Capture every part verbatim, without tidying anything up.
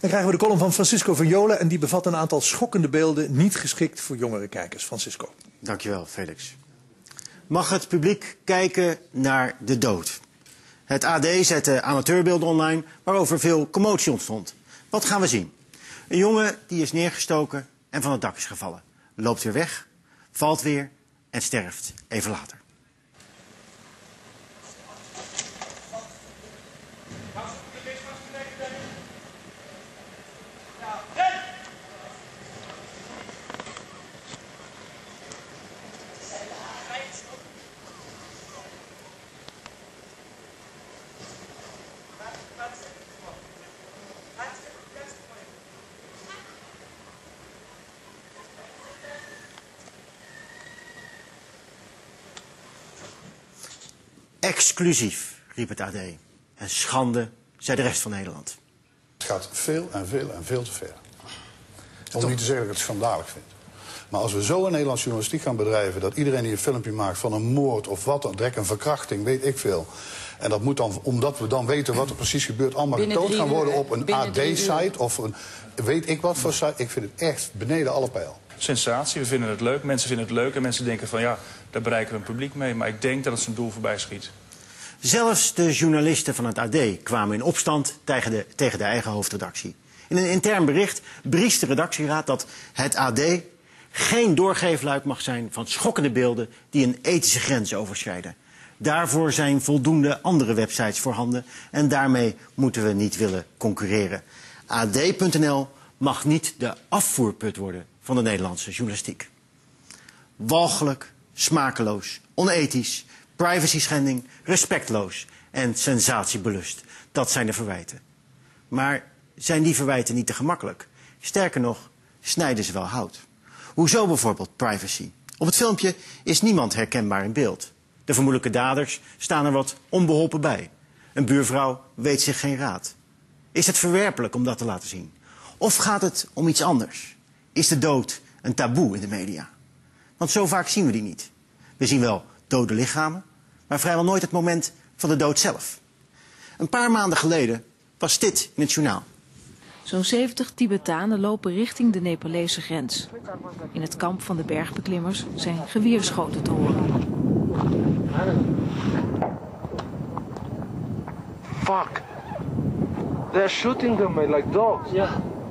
Dan krijgen we de column van Francisco van Jolen en die bevat een aantal schokkende beelden niet geschikt voor jongere kijkers. Francisco. Dankjewel, Felix. Mag het publiek kijken naar de dood? Het A D zette amateurbeelden online waarover veel commotie ontstond. Wat gaan we zien? Een jongen die is neergestoken en van het dak is gevallen. Loopt weer weg, valt weer en sterft even later. Exclusief, riep het A D. En schande, zei de rest van Nederland. Het gaat veel en veel en veel te ver. Om niet te zeggen dat ik het schandalig vind. Maar als we zo een Nederlandse journalistiek gaan bedrijven... dat iedereen die een filmpje maakt van een moord of wat dan, direct een verkrachting, weet ik veel. En dat moet dan, omdat we dan weten wat er precies gebeurt... allemaal getoond gaan worden op een A D-site of een weet ik wat voor site. Ik vind het echt beneden alle pijl. Sensatie, we vinden het leuk, mensen vinden het leuk... en mensen denken van ja, daar bereiken we een publiek mee. Maar ik denk dat het zijn doel voorbij schiet. Zelfs de journalisten van het A D kwamen in opstand tegen de, tegen de eigen hoofdredactie. In een intern bericht briest de redactieraad dat het A D geen doorgeefluik mag zijn van schokkende beelden die een ethische grens overschrijden. Daarvoor zijn voldoende andere websites voorhanden en daarmee moeten we niet willen concurreren. A D punt N L mag niet de afvoerput worden van de Nederlandse journalistiek. Walgelijk, smakeloos, onethisch, privacy-schending, respectloos en sensatiebelust. Dat zijn de verwijten. Maar zijn die verwijten niet te gemakkelijk? Sterker nog, snijden ze wel hout. Hoezo bijvoorbeeld privacy? Op het filmpje is niemand herkenbaar in beeld. De vermoedelijke daders staan er wat onbeholpen bij. Een buurvrouw weet zich geen raad. Is het verwerpelijk om dat te laten zien? Of gaat het om iets anders? Is de dood een taboe in de media? Want zo vaak zien we die niet. We zien wel dode lichamen, maar vrijwel nooit het moment van de dood zelf. Een paar maanden geleden was dit in het journaal. Zo'n zeventig Tibetanen lopen richting de Nepalese grens. In het kamp van de bergbeklimmers zijn gewierschoten te horen. Fuck. They're shooting them like dogs. Yeah.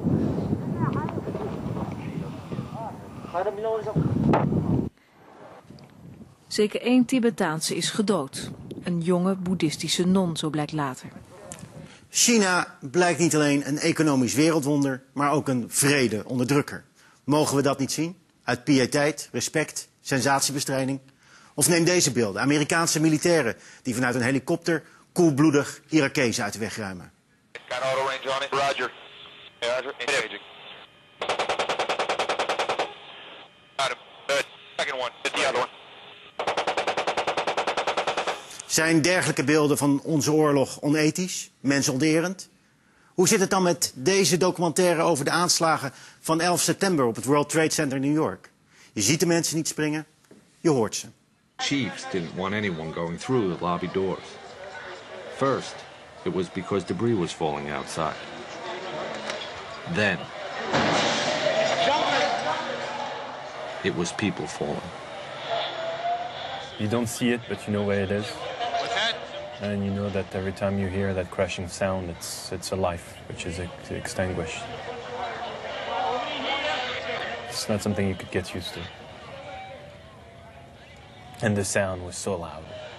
Zeker één Tibetaanse is gedood. Een jonge boeddhistische non, zo blijkt later. China blijkt niet alleen een economisch wereldwonder, maar ook een vrede-onderdrukker. Mogen we dat niet zien? Uit piëteit, respect, sensatiebestrijding? Of neem deze beelden. Amerikaanse militairen die vanuit een helikopter koelbloedig Irakezen uit de weg ruimen. Got auto range on it. Roger. Roger. Engaging. Got him. Good. Second one. Hit the other one. Zijn dergelijke beelden van onze oorlog onethisch, mensonterend? Hoe zit het dan met deze documentaire over de aanslagen van elf september op het World Trade Center in New York? Je ziet de mensen niet springen, je hoort ze. Chiefs didn't want anyone going through the lobby doors. First, it was because debris was falling outside. Then, it was people falling. You don't see it, but you know where it is. And you know that every time you hear that crashing sound, it's, it's a life which is ex extinguished. It's not something you could get used to. And the sound was so loud.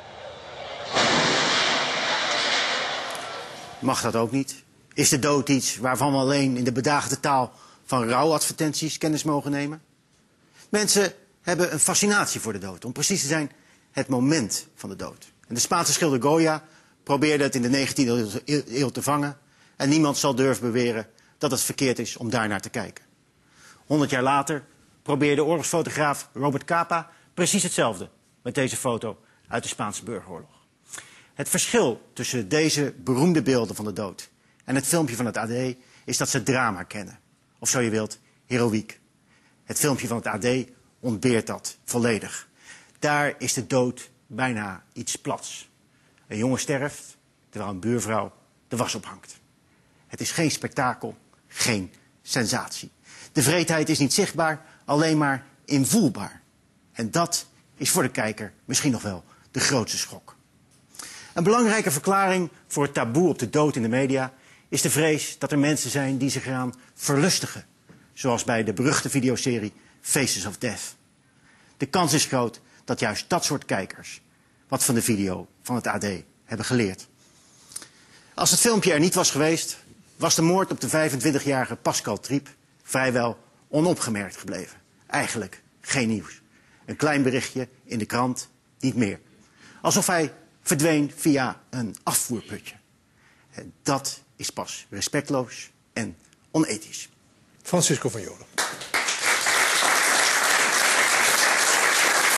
Mag dat ook niet? Is de dood iets waarvan we alleen in de bedaagde taal van rouwadvertenties kennis mogen nemen? Mensen hebben een fascinatie voor de dood. Om precies te zijn, het moment van de dood. En de Spaanse schilder Goya probeerde het in de negentiende eeuw te vangen. En niemand zal durven beweren dat het verkeerd is om daar naar te kijken. Honderd jaar later probeerde oorlogsfotograaf Robert Capa precies hetzelfde met deze foto uit de Spaanse burgeroorlog. Het verschil tussen deze beroemde beelden van de dood en het filmpje van het A D is dat ze drama kennen. Of zo je wilt, heroïek. Het filmpje van het A D ontbeert dat volledig. Daar is de dood bijna iets plats. Een jongen sterft, terwijl een buurvrouw de was ophangt. Het is geen spektakel, geen sensatie. De wreedheid is niet zichtbaar, alleen maar invoelbaar. En dat is voor de kijker misschien nog wel de grootste schok. Een belangrijke verklaring voor het taboe op de dood in de media is de vrees dat er mensen zijn die zich eraan verlustigen. Zoals bij de beruchte videoserie Faces of Death. De kans is groot dat juist dat soort kijkers wat van de video van het A D hebben geleerd. Als het filmpje er niet was geweest, was de moord op de vijfentwintigjarige Pascal Triep vrijwel onopgemerkt gebleven. Eigenlijk geen nieuws. Een klein berichtje in de krant, niet meer. Alsof hij verdween via een afvoerputje. Dat is pas respectloos en onethisch. Francisco van Jolen.